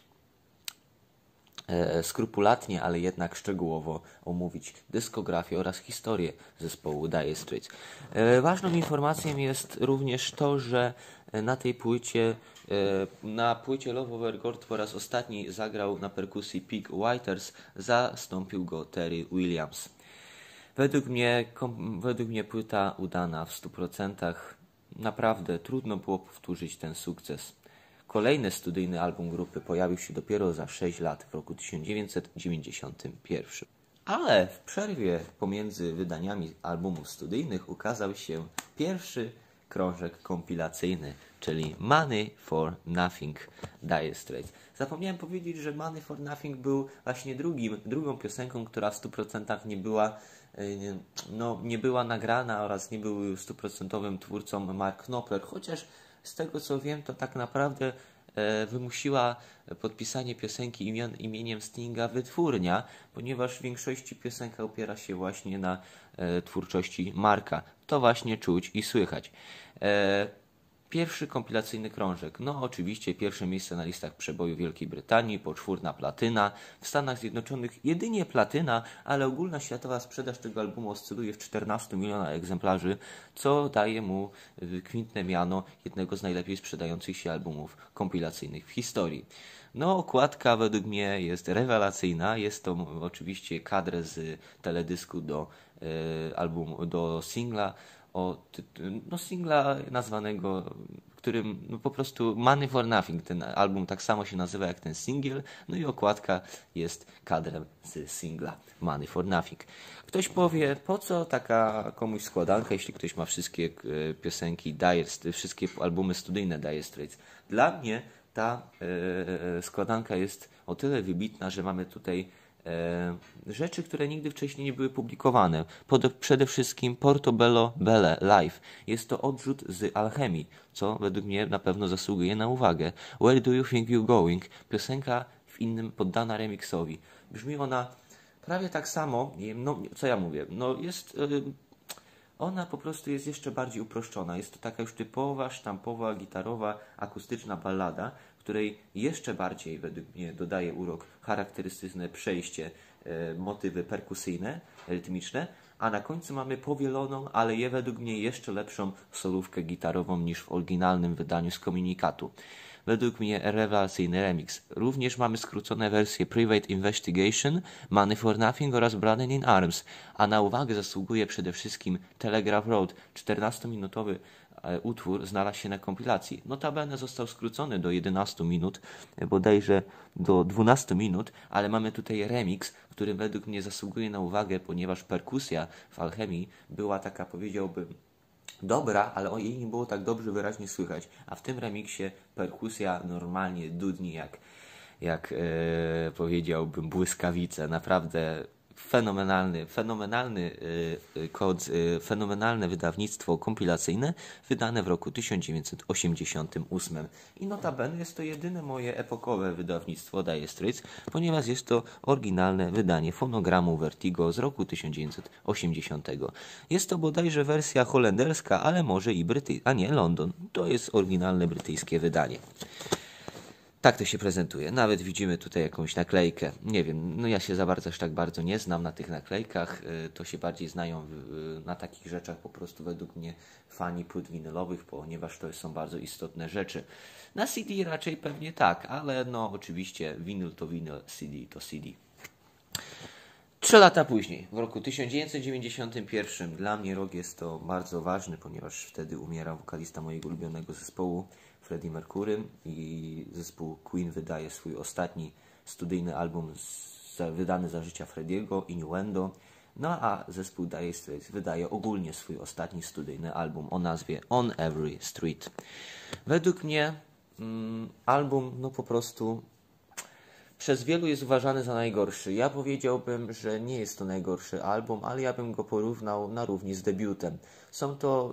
skrupulatnie, ale jednak szczegółowo omówić dyskografię oraz historię zespołu Dire Straits. Ważną informacją jest również to, że na tej płycie, na płycie Love Over Gold po raz ostatni zagrał na perkusji Pig Withers, zastąpił go Terry Williams. Według mnie, kom, według mnie płyta udana w stu procentach. Naprawdę trudno było powtórzyć ten sukces. Kolejny studyjny album grupy pojawił się dopiero za sześć lat, w roku tysiąc dziewięćset dziewięćdziesiątym pierwszym. Ale w przerwie pomiędzy wydaniami albumów studyjnych ukazał się pierwszy krążek kompilacyjny, czyli Money for Nothing Dire Straits. Zapomniałem powiedzieć, że Money for Nothing był właśnie drugim, drugą piosenką, która w stu procentach nie była, no, nie była nagrana oraz nie był stuprocentowym twórcą Mark Knopfler, chociaż z tego co wiem, to tak naprawdę e, wymusiła podpisanie piosenki imion, imieniem Stinga wytwórnia, ponieważ w większości piosenka opiera się właśnie na e, twórczości Marka. To właśnie czuć i słychać. E, Pierwszy kompilacyjny krążek. No oczywiście pierwsze miejsce na listach przeboju Wielkiej Brytanii, poczwórna platyna. W Stanach Zjednoczonych jedynie platyna, ale ogólna światowa sprzedaż tego albumu oscyluje w czternastu milionach egzemplarzy, co daje mu kwintne miano jednego z najlepiej sprzedających się albumów kompilacyjnych w historii. No, okładka według mnie jest rewelacyjna. Jest to oczywiście kadr z teledysku do albumu, do singla, o, no singla nazwanego, którym no po prostu Money for Nothing. Ten album tak samo się nazywa jak ten singiel, no i okładka jest kadrem z singla Money for Nothing. Ktoś powie, po co taka komuś składanka, jeśli ktoś ma wszystkie piosenki Dire, wszystkie albumy studyjne Dire Straits. Dla mnie ta e, składanka jest o tyle wybitna, że mamy tutaj e, rzeczy, które nigdy wcześniej nie były publikowane. Pod, przede wszystkim Portobello Belle Live. Jest to odrzut z Alchemii, co według mnie na pewno zasługuje na uwagę. Where Do You Think You're Going? Piosenka w innym poddana remixowi. Brzmi ona prawie tak samo, no co ja mówię, no jest... E, ona po prostu jest jeszcze bardziej uproszczona. Jest to taka już typowa, sztampowa, gitarowa, akustyczna ballada, której jeszcze bardziej według mnie dodaje urok charakterystyczne przejście, e, motywy perkusyjne, rytmiczne, a na końcu mamy powieloną, ale je według mnie jeszcze lepszą solówkę gitarową niż w oryginalnym wydaniu z komunikatu. Według mnie rewelacyjny remix. Również mamy skrócone wersje Private Investigation, Money for Nothing oraz Brothers in Arms, a na uwagę zasługuje przede wszystkim Telegraph Road. czternastominutowy utwór znalazł się na kompilacji. Notabene został skrócony do jedenastu minut, bodajże do dwunastu minut, ale mamy tutaj remix, który według mnie zasługuje na uwagę, ponieważ perkusja w Alchemii była taka, powiedziałbym, dobra, ale o jej nie było tak dobrze wyraźnie słychać, a w tym remiksie perkusja normalnie dudni jak, jak e, powiedziałbym, błyskawice. Naprawdę fenomenalny, fenomenalny e, kod, e, fenomenalne wydawnictwo kompilacyjne wydane w roku tysiąc dziewięćset osiemdziesiątym ósmym. I notabene jest to jedyne moje epokowe wydawnictwo Dire Straits, ponieważ jest to oryginalne wydanie fonogramu Vertigo z roku tysiąc dziewięćset osiemdziesiątego. Jest to bodajże wersja holenderska, ale może i brytyjska, a nie London. To jest oryginalne brytyjskie wydanie. Tak to się prezentuje. Nawet widzimy tutaj jakąś naklejkę. Nie wiem, no ja się za bardzo aż tak bardzo nie znam na tych naklejkach. To się bardziej znają na takich rzeczach po prostu według mnie fani płyt winylowych, ponieważ to są bardzo istotne rzeczy. Na C D raczej pewnie tak, ale no oczywiście winyl to winyl, C D to C D. Trzy lata później, w roku tysiąc dziewięćset dziewięćdziesiątym pierwszym, dla mnie rok jest to bardzo ważny, ponieważ wtedy umiera wokalista mojego ulubionego zespołu, Freddie Mercury, i zespół Queen wydaje swój ostatni studyjny album z, wydany za życia Frediego, Innuendo. No a zespół Dire Straits wydaje ogólnie swój ostatni studyjny album o nazwie On Every Street. Według mnie mm, album no po prostu przez wielu jest uważany za najgorszy. Ja powiedziałbym, że nie jest to najgorszy album, ale ja bym go porównał na równi z debiutem. Są to...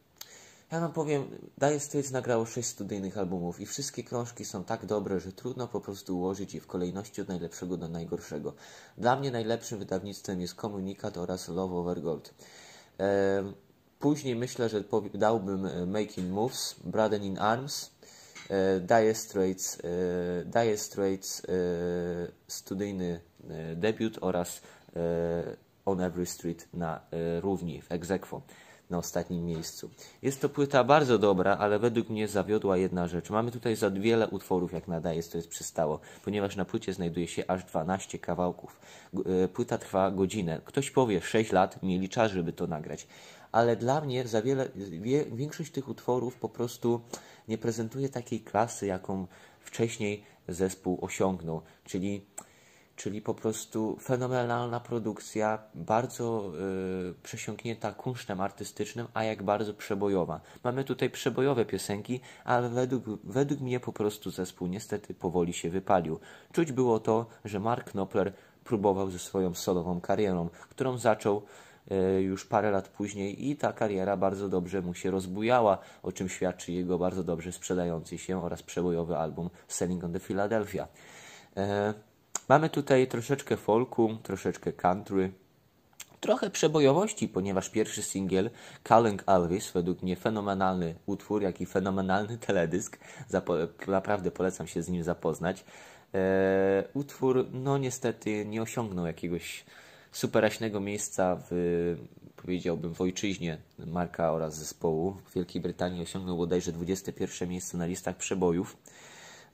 Ja wam powiem, Dire Straits nagrało sześć studyjnych albumów i wszystkie krążki są tak dobre, że trudno po prostu ułożyć je w kolejności od najlepszego do najgorszego. Dla mnie najlepszym wydawnictwem jest Komunikat oraz Love Over Gold. Ehm, później myślę, że dałbym Making Moves, Brothers in Arms, e, Dire Straits, e, Dire Straits e, studyjny e, debiut oraz e, On Every Street na e, równi, w ex aequo, na ostatnim miejscu. Jest to płyta bardzo dobra, ale według mnie zawiodła jedna rzecz. Mamy tutaj za wiele utworów, jak na Dire Straits przystało, ponieważ na płycie znajduje się aż dwanaście kawałków. Płyta trwa godzinę. Ktoś powie, sześć lat mieli czas, żeby to nagrać. Ale dla mnie za wiele, wie, większość tych utworów po prostu nie prezentuje takiej klasy, jaką wcześniej zespół osiągnął. Czyli Czyli po prostu fenomenalna produkcja, bardzo y, przesiąknięta kunsztem artystycznym, a jak bardzo przebojowa. Mamy tutaj przebojowe piosenki, ale według, według mnie po prostu zespół niestety powoli się wypalił. Czuć było to, że Mark Knopfler próbował ze swoją solową karierą, którą zaczął y, już parę lat później i ta kariera bardzo dobrze mu się rozbujała, o czym świadczy jego bardzo dobrze sprzedający się oraz przebojowy album Selling on the Philadelphia. Y, Mamy tutaj troszeczkę folku, troszeczkę country, trochę przebojowości, ponieważ pierwszy singiel Calling Elvis, według mnie fenomenalny utwór, jak i fenomenalny teledysk. Zapo- naprawdę polecam się z nim zapoznać. Eee, utwór, no niestety, nie osiągnął jakiegoś superaśnego miejsca w, powiedziałbym, w ojczyźnie Marka oraz zespołu. W Wielkiej Brytanii osiągnął bodajże dwudzieste pierwsze miejsce na listach przebojów.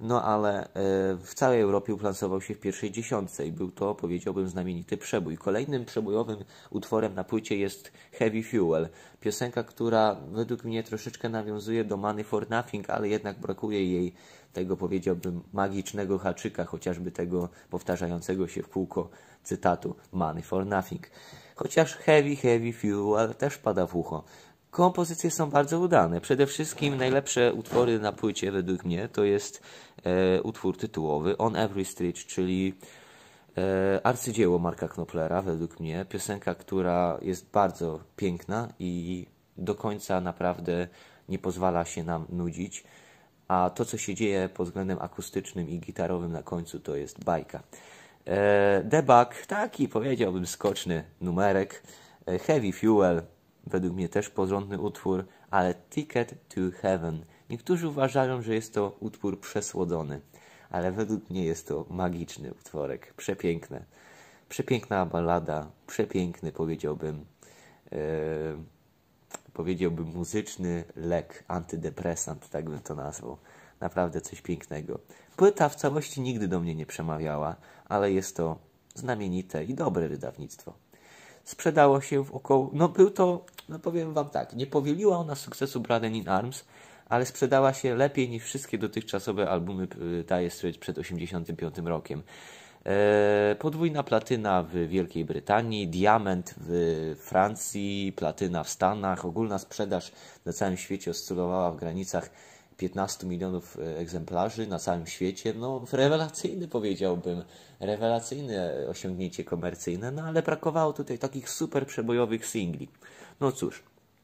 no ale w całej Europie uplasował się w pierwszej dziesiątce i był to, powiedziałbym, znamienity przebój. Kolejnym przebojowym utworem na płycie jest Heavy Fuel, piosenka, która według mnie troszeczkę nawiązuje do Money for Nothing, ale jednak brakuje jej tego, powiedziałbym, magicznego haczyka, chociażby tego powtarzającego się w kółko cytatu Money for Nothing. Chociaż Heavy, Heavy Fuel też pada w ucho. Kompozycje są bardzo udane. Przede wszystkim najlepsze utwory na płycie według mnie to jest e, utwór tytułowy On Every Street, czyli e, arcydzieło Marka Knopflera według mnie. Piosenka, która jest bardzo piękna i do końca naprawdę nie pozwala się nam nudzić. A to, co się dzieje pod względem akustycznym i gitarowym na końcu, to jest bajka. E, Debug, taki powiedziałbym skoczny numerek. E, Heavy Fuel, według mnie też porządny utwór, ale Ticket to Heaven. Niektórzy uważają, że jest to utwór przesłodzony, ale według mnie jest to magiczny utworek, przepiękne. Przepiękna ballada, przepiękny powiedziałbym, e, powiedziałbym muzyczny lek, antydepresant, tak bym to nazwał. Naprawdę coś pięknego. Płyta w całości nigdy do mnie nie przemawiała, ale jest to znamienite i dobre wydawnictwo. Sprzedało się w około, no był to, no powiem wam tak, nie powieliła ona sukcesu Brothers in Arms, ale sprzedała się lepiej niż wszystkie dotychczasowe albumy Dire Straits przed osiemdziesiątym piątym rokiem. Eee, podwójna platyna w Wielkiej Brytanii, diament w Francji, platyna w Stanach, ogólna sprzedaż na całym świecie oscylowała w granicach piętnastu milionów egzemplarzy na całym świecie. No, rewelacyjny powiedziałbym, rewelacyjne osiągnięcie komercyjne, no ale brakowało tutaj takich super przebojowych singli. No cóż,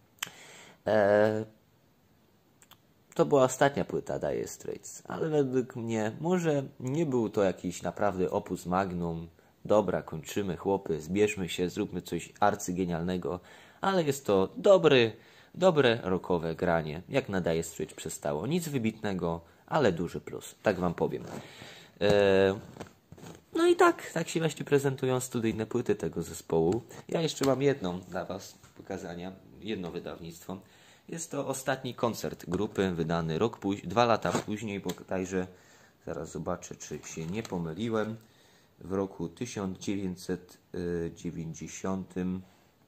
eee, to była ostatnia płyta Dire Straits, ale według mnie może nie był to jakiś naprawdę opus magnum. Dobra, kończymy chłopy, zbierzmy się, zróbmy coś arcygenialnego, ale jest to dobry, dobre rockowe granie, jak na Dire Straits przystało. Nic wybitnego, ale duży plus, tak wam powiem. Eee, no i tak, tak się właśnie prezentują studyjne płyty tego zespołu. Ja jeszcze mam jedną dla was pokazania, jedno wydawnictwo. Jest to ostatni koncert grupy, wydany rok później, dwa lata później, bodajże, zaraz zobaczę, czy się nie pomyliłem, w roku tysiąc dziewięćset dziewięćdziesiątym,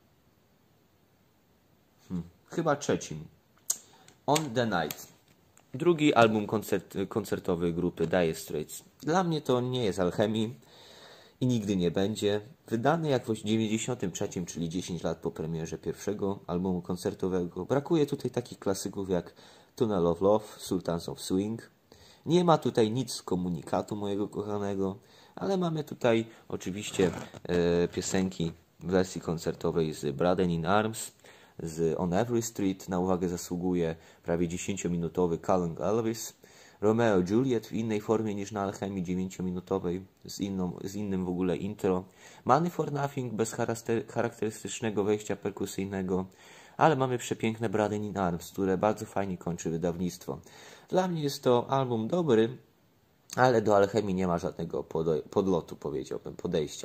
hmm, chyba trzecim. On the Night. Drugi album koncert, koncertowy grupy Dire Straits. Dla mnie to nie jest alchemii i nigdy nie będzie. Wydany jakoś w dziewięćdziesiątym trzecim, czyli dziesięć lat po premierze pierwszego albumu koncertowego. Brakuje tutaj takich klasyków jak Tunnel of Love, Sultans of Swing. Nie ma tutaj nic z komunikatu mojego kochanego, ale mamy tutaj oczywiście e, piosenki w wersji koncertowej z Brothers in Arms, z On Every Street. Na uwagę zasługuje prawie dziesięciominutowy Calling Elvis, Romeo Juliet w innej formie niż na Alchemii, dziewięciominutowej, z, inną, z innym w ogóle intro. Money for Nothing bez charakterystycznego wejścia perkusyjnego, ale mamy przepiękne Brothers in Arms, które bardzo fajnie kończy wydawnictwo. Dla mnie jest to album dobry, ale do Alchemii nie ma żadnego podlotu, powiedziałbym, podejścia.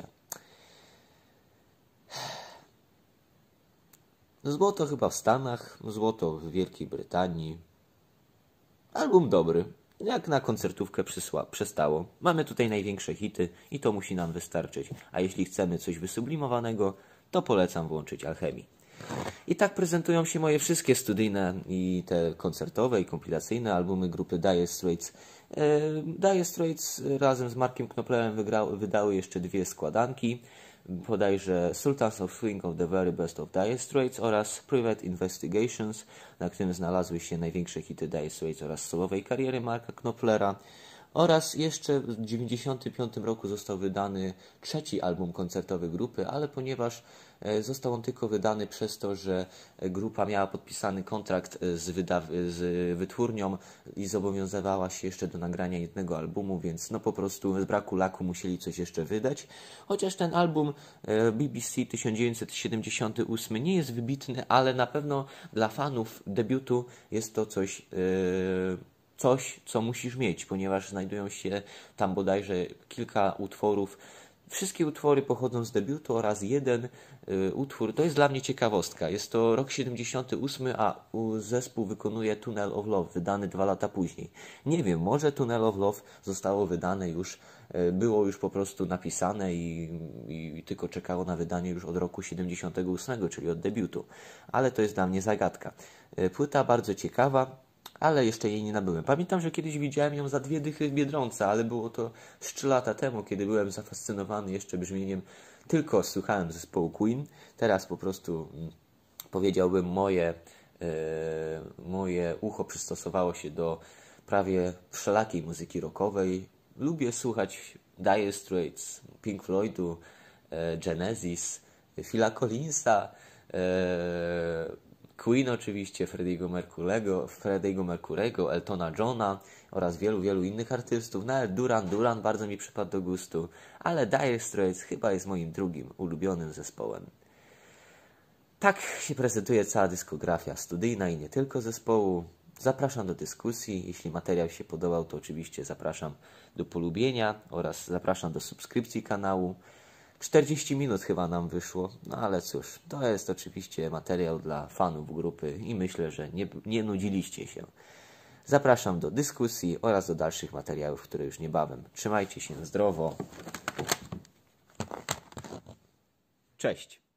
Złoto chyba w Stanach, złoto w Wielkiej Brytanii. Album dobry, jak na koncertówkę przysła, przestało. Mamy tutaj największe hity i to musi nam wystarczyć. A jeśli chcemy coś wysublimowanego, to polecam włączyć Alchemii. I tak prezentują się moje wszystkie studyjne i te koncertowe i kompilacyjne albumy grupy Dire Straits. Dire Straits razem z Markiem Knopflerem wydały jeszcze dwie składanki, bodajże Sultans of Swing of the Very Best of Dire Straits oraz Private Investigations, na którym znalazły się największe hity Dire Straits oraz solowej kariery Marka Knopflera. Oraz jeszcze w tysiąc dziewięćset dziewięćdziesiątym piątym roku został wydany trzeci album koncertowy grupy, ale ponieważ został on tylko wydany przez to, że grupa miała podpisany kontrakt z, wyda- z wytwórnią i zobowiązywała się jeszcze do nagrania jednego albumu, więc no po prostu z braku laku musieli coś jeszcze wydać. Chociaż ten album B B C tysiąc dziewięćset siedemdziesiąty ósmy nie jest wybitny, ale na pewno dla fanów debiutu jest to coś... Yy, Coś, co musisz mieć, ponieważ znajdują się tam bodajże kilka utworów Wszystkie utwory pochodzą z debiutu oraz jeden y, utwór, to jest dla mnie ciekawostka. Jest to rok siedemdziesiąty ósmy, a u, zespół wykonuje Tunnel of Love, wydany dwa lata później. Nie wiem, może Tunnel of Love zostało wydane już, y, było już po prostu napisane i, i, i tylko czekało na wydanie już od roku siedemdziesiątego ósmego, czyli od debiutu. Ale to jest dla mnie zagadka. Y, płyta bardzo ciekawa, ale jeszcze jej nie nabyłem. Pamiętam, że kiedyś widziałem ją za dwie dychy w Biedronce, ale było to z trzy lata temu, kiedy byłem zafascynowany jeszcze brzmieniem, tylko słuchałem zespołu Queen. Teraz po prostu mm, powiedziałbym, moje, e, moje ucho przystosowało się do prawie wszelakiej muzyki rockowej. Lubię słuchać Dire Straits, Pink Floydu, e, Genesis, Phila Collinsa, e, Queen oczywiście, Freddie'ego Mercurego, Freddie'ego Mercurego, Eltona Johna oraz wielu, wielu innych artystów. Nawet Duran Duran bardzo mi przypadł do gustu, ale Dire Straits chyba jest moim drugim ulubionym zespołem. Tak się prezentuje cała dyskografia studyjna i nie tylko zespołu. Zapraszam do dyskusji. Jeśli materiał się podobał, to oczywiście zapraszam do polubienia oraz zapraszam do subskrypcji kanału. czterdzieści minut chyba nam wyszło, no ale cóż, to jest oczywiście materiał dla fanów grupy i myślę, że nie, nie nudziliście się. Zapraszam do dyskusji oraz do dalszych materiałów, które już niebawem. Trzymajcie się zdrowo. Cześć.